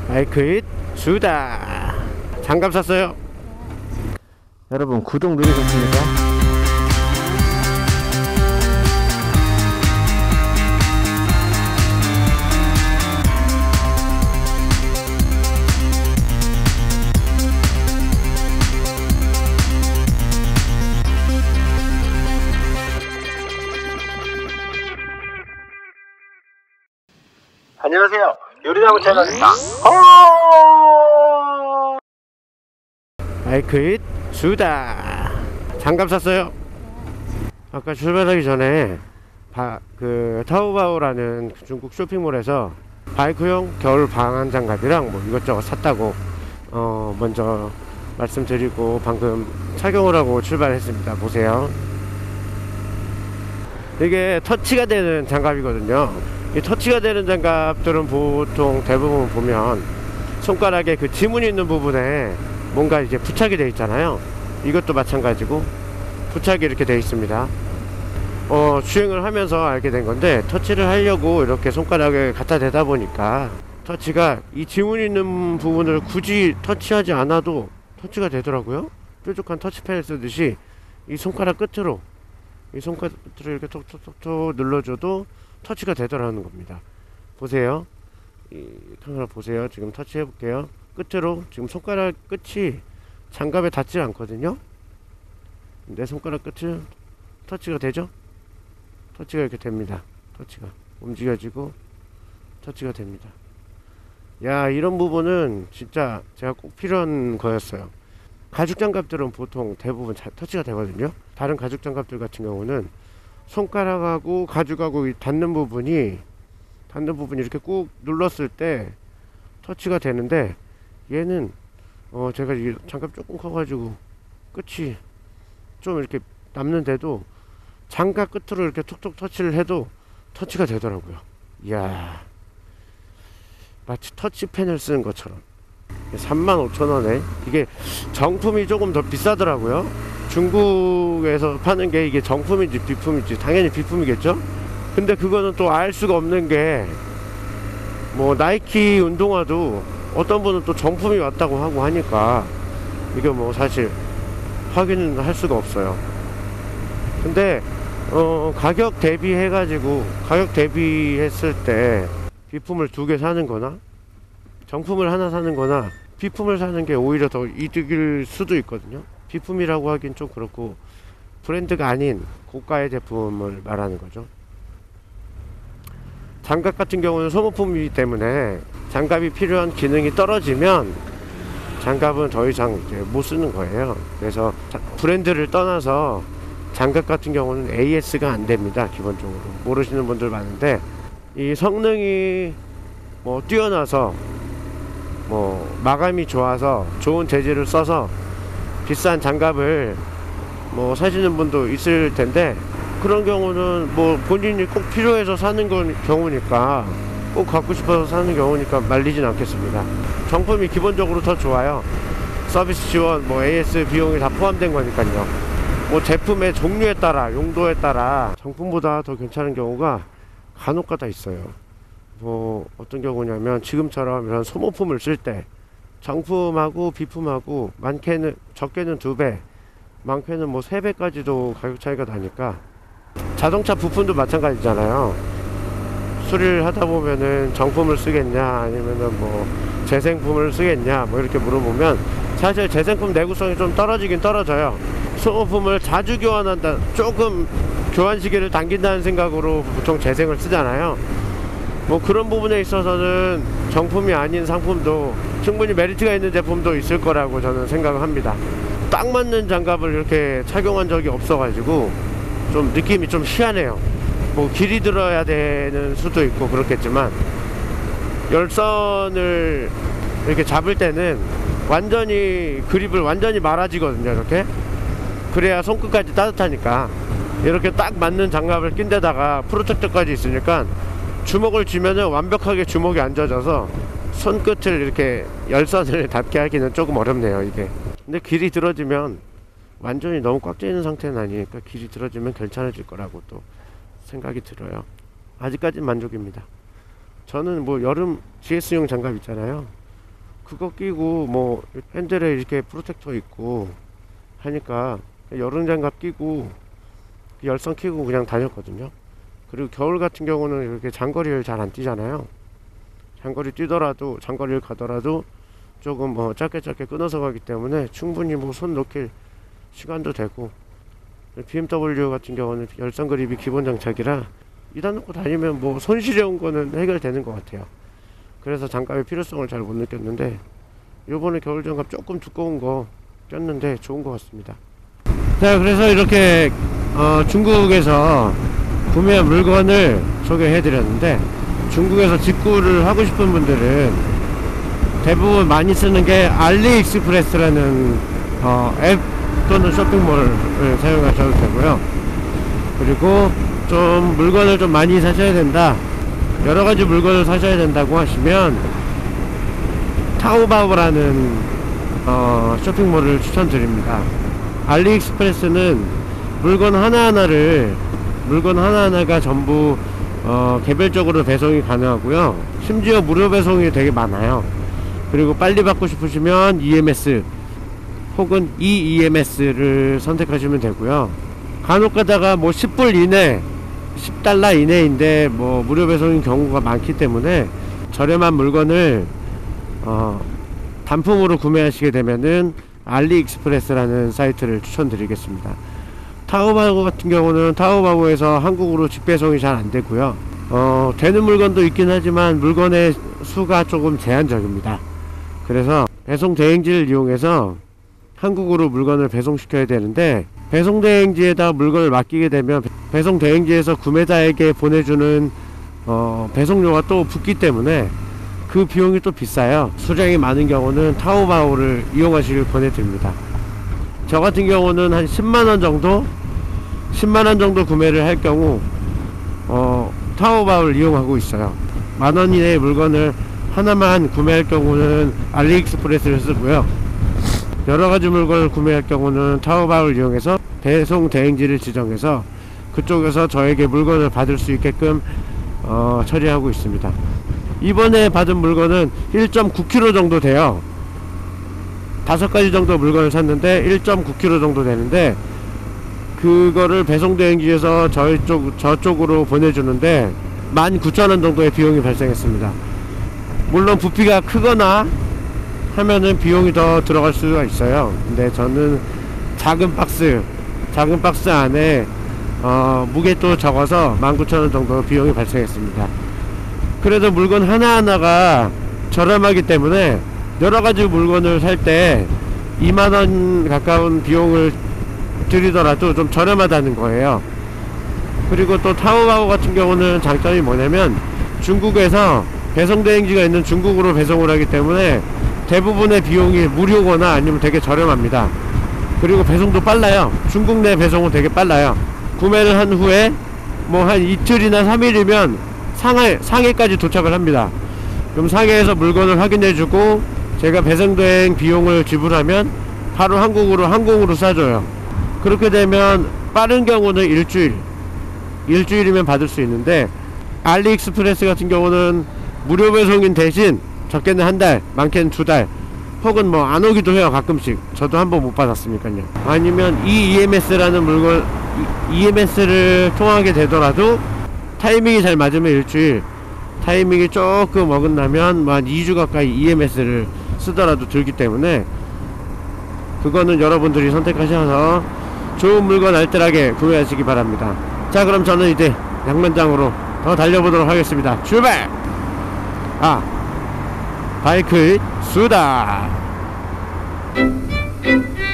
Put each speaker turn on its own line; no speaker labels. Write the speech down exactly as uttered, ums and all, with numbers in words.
바이크잇 수다. 장갑 샀어요. 여러분 구독 누르셨습니까? 안녕하세요. 요리나무 채널입니다. 바이크잇 수다. 장갑 샀어요. 아까 출발하기 전에 바, 그 타오바오라는 중국 쇼핑몰에서 바이크용 겨울 방한 장갑이랑 뭐 이것저것 샀다고 어 먼저 말씀드리고 방금 착용을 하고 출발했습니다. 보세요. 이게 터치가 되는 장갑이거든요. 이 터치가 되는 장갑들은 보통 대부분 보면 손가락에 그 지문 있는 부분에 뭔가 이제 부착이 되어 있잖아요. 이것도 마찬가지고 부착이 이렇게 되어 있습니다. 어, 주행을 하면서 알게 된 건데, 터치를 하려고 이렇게 손가락에 갖다 대다 보니까 터치가 이 지문 있는 부분을 굳이 터치하지 않아도 터치가 되더라고요. 뾰족한 터치펜을 쓰듯이 이 손가락 끝으로 이 손가락 끝으로 이렇게 톡톡톡톡 눌러줘도 터치가 되더라는 겁니다. 보세요. 이 카메라 보세요. 지금 터치 해볼게요. 끝으로 지금 손가락 끝이 장갑에 닿지 않거든요. 내 손가락 끝은 터치가 되죠? 터치가 이렇게 됩니다. 터치가 움직여지고 터치가 됩니다. 야, 이런 부분은 진짜 제가 꼭 필요한 거였어요. 가죽 장갑들은 보통 대부분 자, 터치가 되거든요. 다른 가죽 장갑들 같은 경우는 손가락하고 가죽하고 닿는 부분이 닿는 부분이 이렇게 꾹 눌렀을 때 터치가 되는데, 얘는 어 제가 이 장갑 조금 커가지고 끝이 좀 이렇게 남는데도 장갑 끝으로 이렇게 톡톡 터치를 해도 터치가 되더라고요. 이야, 마치 터치펜을 쓰는 것처럼. 삼만 오천 원에 이게 정품이 조금 더 비싸더라고요. 중국에서 파는 게 이게 정품인지 비품인지 당연히 비품이겠죠. 근데 그거는 또 알 수가 없는 게, 뭐 나이키 운동화도 어떤 분은 또 정품이 왔다고 하고 하니까 이게 뭐 사실 확인은 할 수가 없어요. 근데 어 가격 대비해 가지고 가격 대비했을 때 비품을 두 개 사는 거나 정품을 하나 사는 거나 비품을 사는 게 오히려 더 이득일 수도 있거든요. 비품이라고 하긴 좀 그렇고 브랜드가 아닌 고가의 제품을 말하는 거죠. 장갑 같은 경우는 소모품이기 때문에 장갑이 필요한 기능이 떨어지면 장갑은 더 이상 이제 못 쓰는 거예요. 그래서 브랜드를 떠나서 장갑 같은 경우는 에이에스가 안 됩니다. 기본적으로 모르시는 분들 많은데, 이 성능이 뭐 뛰어나서 뭐 마감이 좋아서 좋은 재질을 써서 비싼 장갑을 뭐 사시는 분도 있을 텐데, 그런 경우는 뭐 본인이 꼭 필요해서 사는 건 경우니까, 꼭 갖고 싶어서 사는 경우니까 말리진 않겠습니다. 정품이 기본적으로 더 좋아요. 서비스 지원, 뭐 에이에스 비용이 다 포함된 거니까요. 뭐 제품의 종류에 따라, 용도에 따라 정품보다 더 괜찮은 경우가 간혹가다 있어요. 뭐 어떤 경우냐면, 지금처럼 이런 소모품을 쓸 때 정품하고 비품하고 많게는 적게는 두 배, 많게는 뭐 세 배까지도 가격 차이가 나니까. 자동차 부품도 마찬가지잖아요. 수리를 하다 보면은 정품을 쓰겠냐 아니면은 뭐 재생품을 쓰겠냐 뭐 이렇게 물어보면, 사실 재생품 내구성이 좀 떨어지긴 떨어져요. 소모품을 자주 교환한다, 조금 교환 시기를 당긴다는 생각으로 보통 재생을 쓰잖아요. 뭐 그런 부분에 있어서는 정품이 아닌 상품도 충분히 메리트가 있는 제품도 있을 거라고 저는 생각을 합니다. 딱 맞는 장갑을 이렇게 착용한 적이 없어 가지고 좀 느낌이 좀 희한해요. 뭐 길이 들어야 되는 수도 있고 그렇겠지만, 열선을 이렇게 잡을 때는 완전히 그립을 완전히 말아지거든요. 이렇게 그래야 손끝까지 따뜻하니까. 이렇게 딱 맞는 장갑을 낀 데다가 프로텍터까지 있으니까 주먹을 쥐면은 완벽하게 주먹이 안 젖어서 손끝을 이렇게 열선을 닿게 하기는 조금 어렵네요, 이게. 근데 길이 들어지면 완전히 너무 꽉 쪄있는 상태는 아니니까 길이 들어지면 괜찮아질 거라고 또 생각이 들어요. 아직까진 만족입니다. 저는 뭐 여름 지에스용 장갑 있잖아요. 그거 끼고 뭐 핸들에 이렇게 프로텍터 있고 하니까 여름 장갑 끼고 열선 켜고 그냥 다녔거든요. 그리고 겨울 같은 경우는 이렇게 장거리를 잘 안 뛰잖아요. 장거리 뛰더라도 장거리를 가더라도 조금 뭐 짧게 짧게 끊어서 가기 때문에 충분히 뭐 손 놓길 시간도 되고, 비엠더블유 같은 경우는 열선 그립이 기본 장착이라 이단 놓고 다니면 뭐 손 시려운 거는 해결되는 것 같아요. 그래서 장갑의 필요성을 잘 못 느꼈는데 요번에 겨울 장갑 조금 두꺼운 거 꼈는데 좋은 것 같습니다. 자, 그래서 이렇게 어, 중국에서 구매한 물건을 소개해 드렸는데, 중국에서 직구를 하고 싶은 분들은 대부분 많이 쓰는 게 알리익스프레스라는 어, 앱 또는 쇼핑몰을 사용하셔도 되고요. 그리고 좀 물건을 좀 많이 사셔야 된다, 여러가지 물건을 사셔야 된다고 하시면 타오바오라는 어, 쇼핑몰을 추천드립니다. 알리익스프레스는 물건 하나하나를 물건 하나하나가 전부 어, 개별적으로 배송이 가능하고요. 심지어 무료 배송이 되게 많아요. 그리고 빨리 받고 싶으시면 이엠에스 혹은 이이엠에스를 선택하시면 되고요. 간혹 가다가 뭐 십 불 이내, 십 달러 이내인데 뭐 무료 배송인 경우가 많기 때문에 저렴한 물건을 어, 단품으로 구매하시게 되면은 알리익스프레스라는 사이트를 추천드리겠습니다. 타오바오 같은 경우는 타오바오에서 한국으로 직배송이 잘 안되고요. 어, 되는 물건도 있긴 하지만 물건의 수가 조금 제한적입니다. 그래서 배송 대행지를 이용해서 한국으로 물건을 배송시켜야 되는데, 배송 대행지에다 물건을 맡기게 되면 배송 대행지에서 구매자에게 보내주는 어, 배송료가 또 붙기 때문에 그 비용이 또 비싸요. 수량이 많은 경우는 타오바오를 이용하시길 권해드립니다. 저 같은 경우는 한 십만원 정도 십만원 정도 구매를 할 경우 어, 타오바오를 이용하고 있어요. 만원 이내의 물건을 하나만 구매할 경우는 알리익스프레스를 쓰고요. 여러가지 물건을 구매할 경우는 타오바오를 이용해서 배송 대행지를 지정해서 그쪽에서 저에게 물건을 받을 수 있게끔 어, 처리하고 있습니다. 이번에 받은 물건은 일 점 구 킬로그램 정도 돼요. 다섯 가지 정도 물건을 샀는데 일 점 구 킬로그램 정도 되는데, 그거를 배송 대행지에서 저희 쪽, 저쪽으로 보내주는데 만 구천 원 정도의 비용이 발생했습니다. 물론 부피가 크거나 하면은 비용이 더 들어갈 수가 있어요. 근데 저는 작은 박스 작은 박스 안에 어, 무게도 적어서 만 구천 원 정도 비용이 발생했습니다. 그래도 물건 하나하나가 저렴하기 때문에 여러가지 물건을 살 때 이만 원 가까운 비용을 들이더라도 좀 저렴하다는 거예요. 그리고 또 타오바오 같은 경우는 장점이 뭐냐면 중국에서 배송 대행지가 있는 중국으로 배송을 하기 때문에 대부분의 비용이 무료거나 아니면 되게 저렴합니다. 그리고 배송도 빨라요. 중국 내 배송은 되게 빨라요. 구매를 한 후에 뭐 한 이틀이나 삼 일이면 상해, 상해까지 도착을 합니다. 그럼 상해에서 물건을 확인해주고 제가 배송대행 비용을 지불하면 바로 한국으로 항공으로 싸줘요. 그렇게 되면 빠른 경우는 일주일 일주일이면 받을 수 있는데, 알리익스프레스 같은 경우는 무료 배송인 대신 적게는 한 달, 많게는 두 달, 혹은 뭐 안 오기도 해요. 가끔씩. 저도 한번 못 받았으니까요. 아니면 이이엠에스라는 물건, 이이엠에스를 통하게 되더라도 타이밍이 잘 맞으면 일주일, 타이밍이 조금 어긋나면 뭐 한 이 주 가까이 이이엠에스를 쓰더라도 들기 때문에 그거는 여러분들이 선택하셔서 좋은 물건 알뜰하게 구매하시기 바랍니다. 자, 그럼 저는 이제 양면장으로 더 달려보도록 하겠습니다. 출발! 아, 바이크 수다!